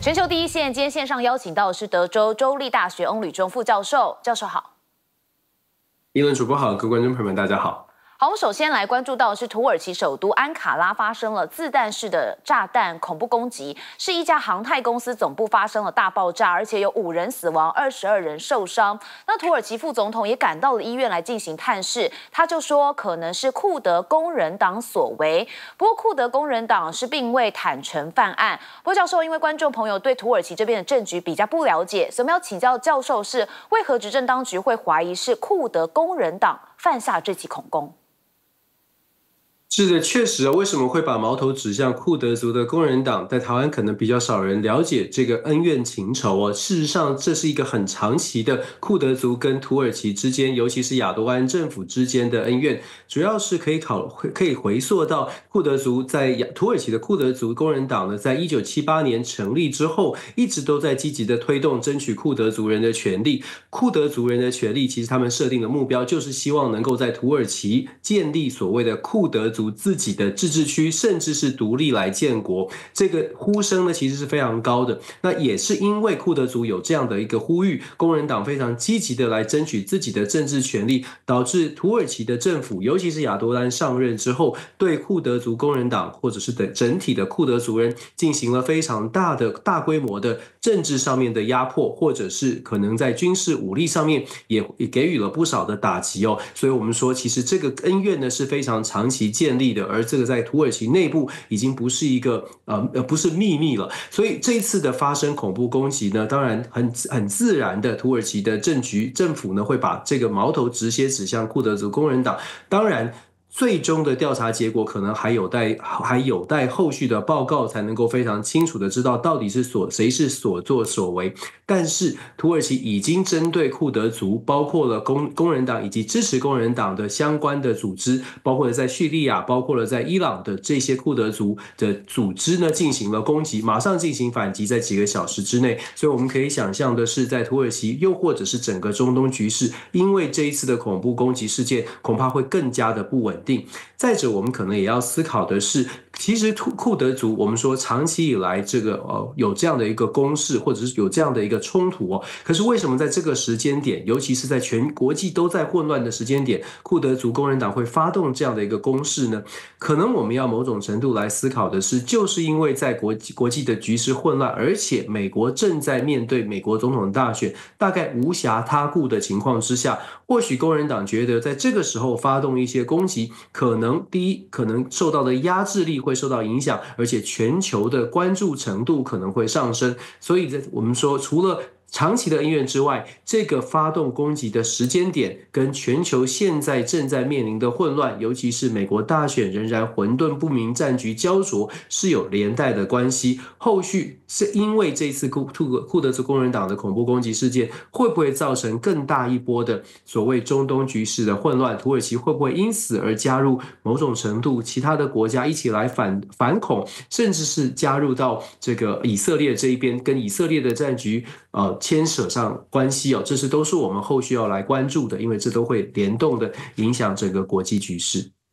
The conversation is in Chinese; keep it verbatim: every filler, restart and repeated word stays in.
全球第一线，今天线上邀请到的是德州州立大学翁履中副教授。教授好。 议论主播好，各位观众朋友们，大家好。 好，我们首先来关注到的是土耳其首都安卡拉发生了自弹式的炸弹恐怖攻击，是一家航太公司总部发生了大爆炸，而且有五人死亡，二十二人受伤。那土耳其副总统也赶到了医院来进行探视，他就说可能是库德工人党所为。不过库德工人党是并未坦诚犯案。不过教授，因为观众朋友对土耳其这边的政局比较不了解，所以我们要请教教授是为何执政当局会怀疑是库德工人党犯下这起恐攻？ 是的，确实啊，为什么会把矛头指向库德族的工人党？在台湾可能比较少人了解这个恩怨情仇哦。事实上，这是一个很长期的库德族跟土耳其之间，尤其是亚多安政府之间的恩怨，主要是可以考可以回溯到库德族在土耳其的库德族工人党呢，在一九七八年成立之后，一直都在积极的推动争取库德族人的权利。库德族人的权利，其实他们设定的目标就是希望能够在土耳其建立所谓的库德族自己的自治区，甚至是独立来建国，这个呼声呢其实是非常高的。那也是因为库德族有这样的一个呼吁，工人党非常积极的来争取自己的政治权利，导致土耳其的政府，尤其是亚多兰上任之后，对库德族工人党或者是的整体的库德族人进行了非常大的大规模的政治上面的压迫，或者是可能在军事武力上面也也给予了不少的打击哦。所以我们说，其实这个恩怨呢是非常长期建立的，而这个在土耳其内部已经不是一个呃呃不是秘密了。所以这一次的发生恐怖攻击呢，当然很很自然的，土耳其的政局政府呢会把这个矛头直接指向库德族工人党。当然，最终的调查结果可能还有待还有待后续的报告才能够非常清楚的知道到底是所谁是所作所为。但是土耳其已经针对库德族，包括了工工人党以及支持工人党的相关的组织，包括了在叙利亚，包括了在伊朗的这些库德族的组织呢，进行了攻击，马上进行反击，在几个小时之内。所以我们可以想象的是，在土耳其又或者是整个中东局势，因为这一次的恐怖攻击事件，恐怕会更加的不稳定。再者，我们可能也要思考的是，其实库德族，我们说长期以来这个呃有这样的一个攻势，或者是有这样的一个冲突哦。可是为什么在这个时间点，尤其是在全国际都在混乱的时间点，库德族工人党会发动这样的一个攻势呢？可能我们要某种程度来思考的是，就是因为在国际国际的局势混乱，而且美国正在面对美国总统大选，大概无暇他顾的情况之下，或许工人党觉得在这个时候发动一些攻击，可能第一可能受到的压制力会受到影响，而且全球的关注程度可能会上升。所以我们说，除了长期的恩怨之外，这个发动攻击的时间点跟全球现在正在面临的混乱，尤其是美国大选仍然混沌不明、战局焦灼，是有连带的关系。后续是因为这次库库德族工人党的恐怖攻击事件，会不会造成更大一波的所谓中东局势的混乱？土耳其会不会因此而加入某种程度其他的国家一起来反反恐，甚至是加入到这个以色列这一边，跟以色列的战局呃牵扯上关系哦？这是都是我们后续要来关注的，因为这都会联动的影响整个国际局势。